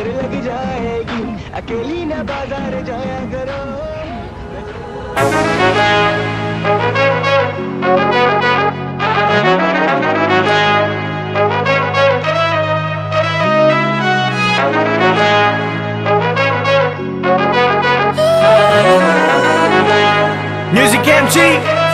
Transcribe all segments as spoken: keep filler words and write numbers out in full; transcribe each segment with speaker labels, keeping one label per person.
Speaker 1: नजर लग जाएगी, अकेली ना बाजार जाया करो।
Speaker 2: MusicMG.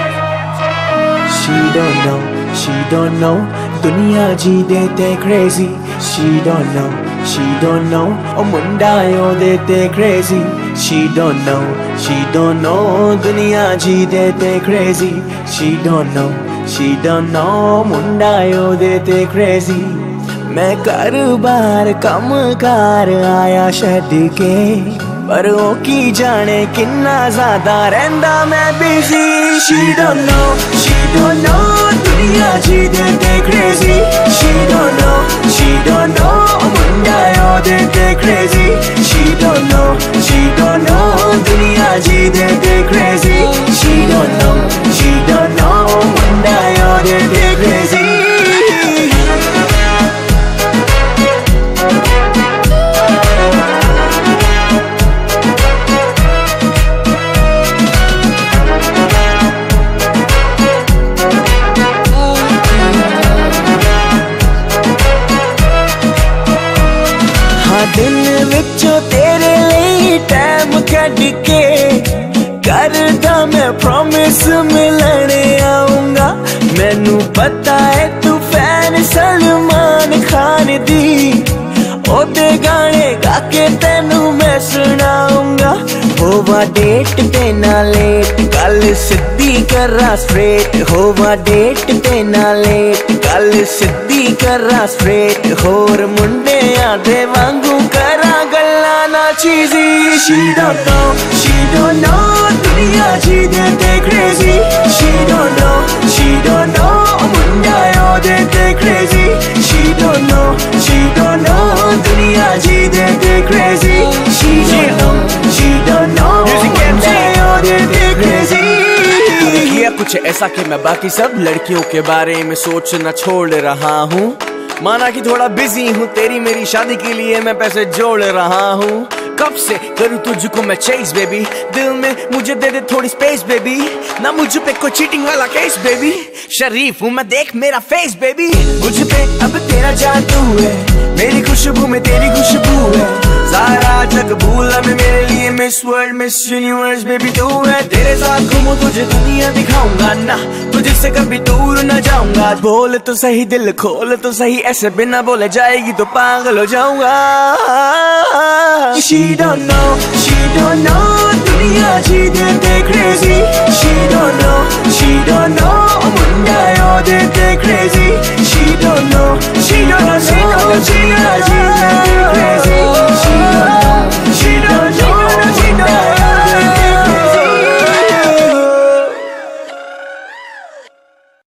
Speaker 2: She don't know, she don't know, दुनिया जी देते crazy. She don't know, she don't know, ओ मुंडा यो देते crazy. She don't know, she don't know, दुनिया जी देते crazy. She don't know, she don't know, मुंडा यो देते crazy. मैं कारोबार कम कार आया छड्ड के, पर ओ की जाने किन्ना ज्यादा रहंदा मैं busy. She don't know, she don't know, दुनिया जी देते crazy. She don't know, she don't know, मुंडा यो देते crazy. She don't know, she don't know, दुनिया जी देते crazy. She don't know, she don't know, मुंडा यो देते crazy. दिल विचों तेरे लिए टाइम कढ के करदा मैं प्रॉमिस मिलने आऊंगा। मैनू पता है तू फैन सलमान खान दी, ओदे गाने गा के तेनू मैं सुनाऊंगा। होवा डेट पे ना लेट, गल सिद्धी करा स्ट्रेट। होवा डेट पे ना लेट, गल सिद्धी करा स्ट्रेट। होर मुंडे आदे वांगू करा गल्ला ना चीजी। She don't know, she don't know, दुनिया जी देते crazy. She don't know, she don't know, मुंडा यो देते crazy. She don't know, she don't know, दुनिया जी देते crazy. She don't know, she don't know, मुंडा यो देते crazy. किया कुछ ऐसा कि मैं बाकी सब लड़कियों के बारे में सोचना छोड़ रहा हूँ। माना कि थोड़ा बिजी हूँ, तेरी मेरी शादी के लिए मैं पैसे जोड़ रहा हूँ। कब से करूँ तुझको मैं चेस बेबी, दिल में मुझे दे दे थोड़ी स्पेस बेबी। ना मुझ पे कोई चीटिंग वाला केस बेबी, शरीफ हूँ मैं देख मेरा फेस बेबी। मुझ पे अब तेरा जादू है, मेरी खुशबू में तेरी खुशबू है। सारा जग भूला मैं, मेरे लिए miss world miss universe baby तू है। तेरे साथ घूमूं तुझे दुनिया दिखाऊंगा ना, तुझसे कभी दूर न जाऊंगा। बोल तो सही दिल खोल तो सही, ऐसे बिना बोले जाएगी तो पागल हो जाऊंगा। She don't know, she don't know, दुनिया जी देते crazy. She don't know, she don't know, मुंडा यो देते crazy.